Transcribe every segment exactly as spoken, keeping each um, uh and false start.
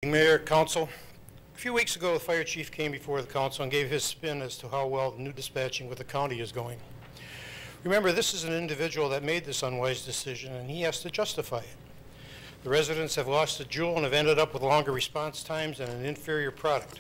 Mayor, Council. A few weeks ago, the fire chief came before the council and gave his spin as to how well the new dispatching with the county is going. Remember, this is an individual that made this unwise decision, and he has to justify it. The residents have lost a jewel and have ended up with longer response times and an inferior product.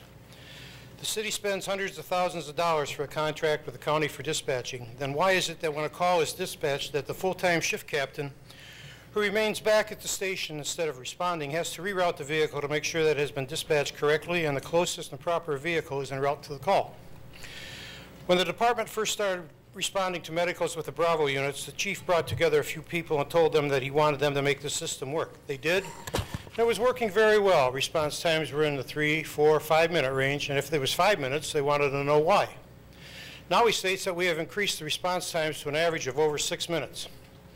The city spends hundreds of thousands of dollars for a contract with the county for dispatching. Then why is it that when a call is dispatched that the full-time shift captain, who remains back at the station instead of responding, has to reroute the vehicle to make sure that it has been dispatched correctly and the closest and proper vehicle is en route to the call? When the department first started responding to medicals with the Bravo units, the chief brought together a few people and told them that he wanted them to make the system work. They did, and it was working very well. Response times were in the three, four, five minute range, and if there was five minutes, they wanted to know why. Now he states that we have increased the response times to an average of over six minutes.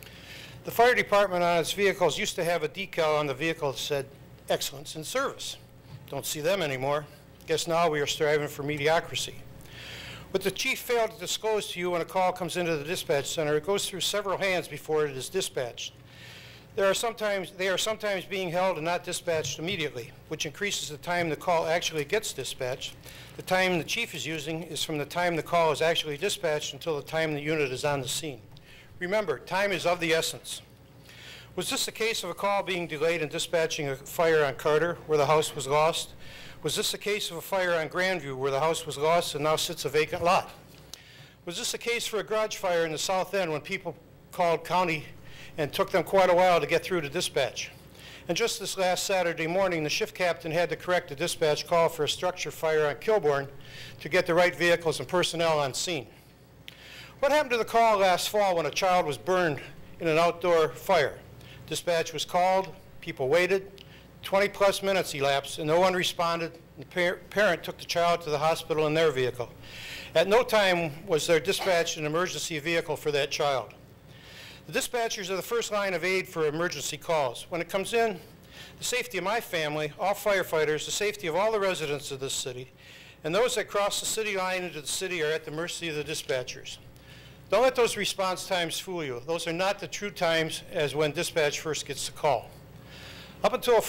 The fire department on its vehicles used to have a decal on the vehicle that said, "Excellence in Service." Don't see them anymore. Guess now we are striving for mediocrity. What the chief failed to disclose to you when a call comes into the dispatch center, it goes through several hands before it is dispatched. There are sometimes, they are sometimes being held and not dispatched immediately, which increases the time the call actually gets dispatched. The time the chief is using is from the time the call is actually dispatched until the time the unit is on the scene. Remember, time is of the essence. Was this a case of a call being delayed in dispatching a fire on Carter where the house was lost? Was this a case of a fire on Grandview where the house was lost and now sits a vacant lot? Was this a case for a garage fire in the South End when people called county and took them quite a while to get through to dispatch? And just this last Saturday morning, the shift captain had to correct a dispatch call for a structure fire on Kilbourne to get the right vehicles and personnel on scene. What happened to the call last fall when a child was burned in an outdoor fire? Dispatch was called, people waited, twenty plus minutes elapsed and no one responded. The par parent took the child to the hospital in their vehicle. At no time was there dispatched an emergency vehicle for that child. The dispatchers are the first line of aid for emergency calls. When it comes in, the safety of my family, all firefighters, the safety of all the residents of this city, and those that cross the city line into the city are at the mercy of the dispatchers. Don't let those response times fool you. Those are not the true times as when dispatch first gets the call. Up until,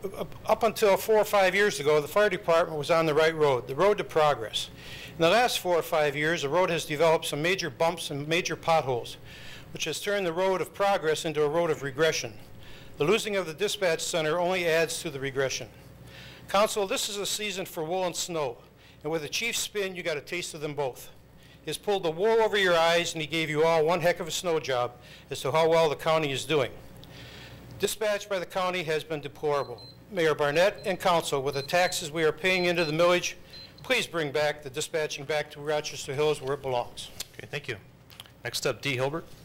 up until four or five years ago, the fire department was on the right road, the road to progress. In the last four or five years, the road has developed some major bumps and major potholes, which has turned the road of progress into a road of regression. The losing of the dispatch center only adds to the regression. Council, this is a season for wool and snow, and with the chief's spin, you got a taste of them both. He has pulled the wool over your eyes, and he gave you all one heck of a snow job as to how well the county is doing. Dispatch by the county has been deplorable. Mayor Barnett and council, with the taxes we are paying into the millage, please bring back the dispatching back to Rochester Hills where it belongs. Okay, thank you. Next up, Dee Hilbert.